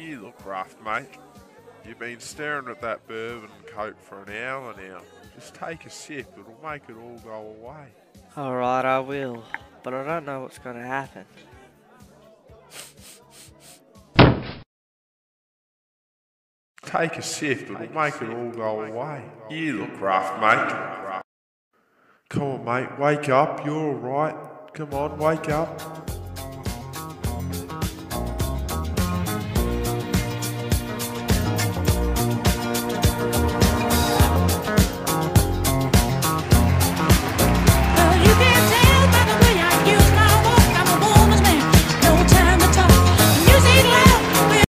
You look rough, mate. You've been staring at that bourbon and coke for an hour now. Just take a sip, it'll make it all go away. Alright, I will. But I don't know what's going to happen. Take a sip, it'll make it all go away. You look rough, mate. Come on, mate, wake up, you're alright. Come on, wake up.